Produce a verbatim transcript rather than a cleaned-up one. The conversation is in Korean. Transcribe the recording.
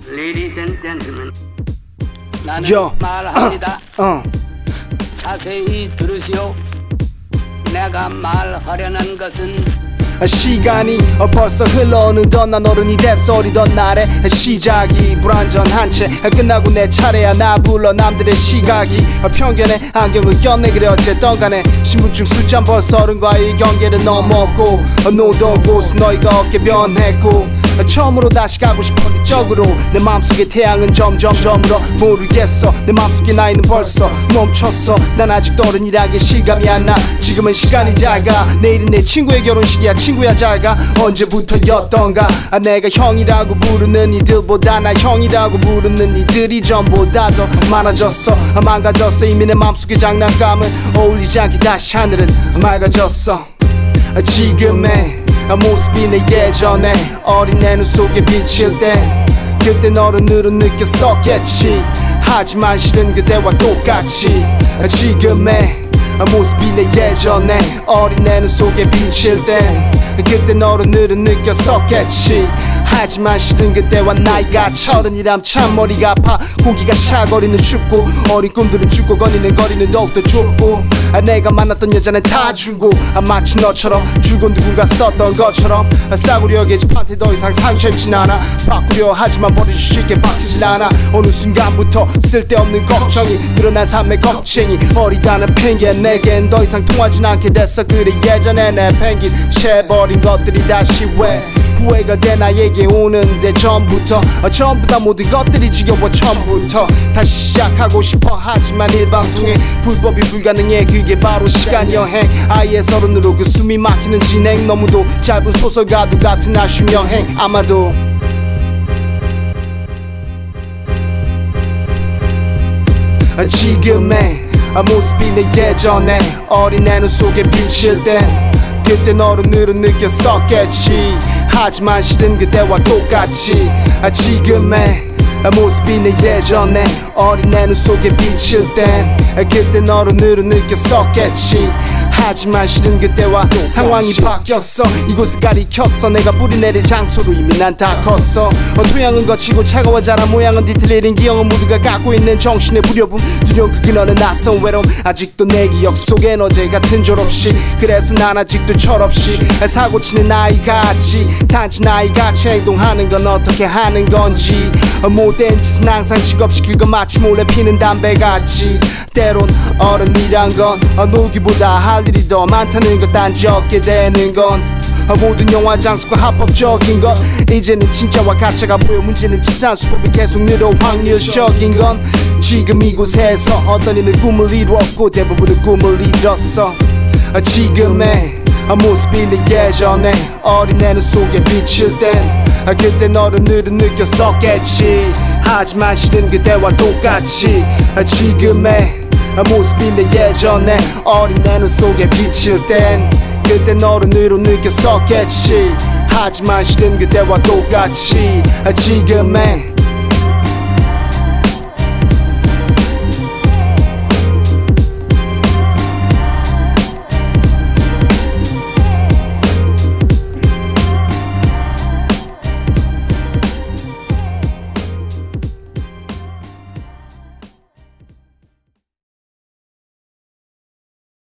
Ladies and gentlemen, 나는 Yo. 말합니다. 어. 자세히 들으시오. 내가 말하려는 것은 시간이 벌써 흘러오는던 난 어른이 됐어. 어리던 날에 시작이 불완전한 채 끝나고 내 차례야. 나 불러 남들의 시각이 편견에 안경을 꼈네. 그래 어쨌든 간에 신분증 숫자는 벌써 어른과의 경계를 넘었고 노던 곳은 너희가 어깨 변했고 처음으로 다시 가고 싶어 이쪽으로. 내 맘속의 태양은 점점 저물어 모르겠어. 내 맘속의 나이는 벌써 멈췄어. 난 아직도 어른이라게 실감이 안 나. 지금은 시간이 잘가. 내일은 내 친구의 결혼식이야. 친구야 잘가. 언제부터였던가 아, 내가 형이라고 부르는 이들보다 나 형이라고 부르는 이들이 전보다 더 많아졌어. 아, 망가졌어. 이미 내 맘속의 장난감은 어울리지 않게 다시 하늘은 맑아졌어. 아, 지금의 모습이 내 예전에 어린 내 눈 속에 비칠 때 그땐 어른으로 느꼈었겠지. 하지만 실은 그대와 똑같이 지금의 모습이 내 예전에 어린 내 눈 속에 비칠 때 그땐 어른으로 느꼈었겠지. 하지만 실은 그때와 나이가 서른이람 참 머리가 아파. 공기가 차거리는 춥고 어린 꿈들은 죽고 거리는 거리는 더욱더 좁고 아, 내가 만났던 여자는 다 줄고 아, 마치 너처럼 줄곧 누군가 썼던 것처럼 아, 싸구려 계집한테 더 이상 상처 입진 않아. 바꾸려 하지만 버리기 쉽게 바뀌진 않아. 어느 순간부터 쓸데없는 걱정이 늘어난 삶의 겁쟁이. 어리다는 핑계 내겐 더 이상 통하진 않게 됐어. 그래 예전에 내 펭귄 채버린 것들이 다시 왜 후회가 돼 나에게 오는데 전부터 어, 전부 다 모든 것들이 지겨워 처음부터 다시 시작하고 싶어. 하지만 일방통행 불법이 불가능해. 그게 바로 시간 여행. 아예 서른으로 그 숨이 막히는 진행. 너무도 짧은 소설가도 같은 아쉬운 여행. 아마도 아, 지금의 아, 모습이 내 예전에 어린 내 눈 속에 비칠 때 그땐 어른으로 느꼈었겠지. 하지만 실은 그때와 똑같이 아, 지금의 아, 모습이 내 예전에 어린 내 눈 속에 비칠 땐 그땐 어른으로 느꼈었겠지. 하지만 실은 그때와 상황이 바뀌었어. 이곳을 가리켰어. 내가 뿌리내릴 장소로 이미 난 다 컸어. 어, 토양은 거치고 차가워 자란 모양은 뒤틀리는 기억은 모두가 갖고 있는 정신의 부려움. 두려운 그 그너는 낯선 외로움. 아직도 내 기억 속엔 어제 같은 졸업식. 그래서 난 아직도 철없이 사고치는 나이 같지. 단지 나이 같이 행동하는 건 어떻게 하는 건지. 어, 못된 짓은 항상 직업시킬 건 마치 몰래 피는 담배 같지. 때론 어른이란 건 어, 놀기보다 할 일이 더 많다는 것. 단지 얻게 되는 건 어, 모든 영화 장수가 합법적인 것. 이제는 진짜와 가짜가 보여. 문제는 치산 수법이 계속 늘어. 확률적인 건 지금 이곳에서 어떤 이는 꿈을 이루었고 대부분은 꿈을 잃었어. 어, 지금의 어, 모습이 내 예전에 어린 내 눈 속에 비칠 땐 아, 그땐 어른으로 느꼈었겠지. 하지만 실은 그때와 똑같이 아, 지금의 아, 모습이 내 예전에 어린 내 눈 속에 비칠 땐 그땐 어른으로 느꼈었겠지. 하지만 실은 그때와 똑같이 아, 지금의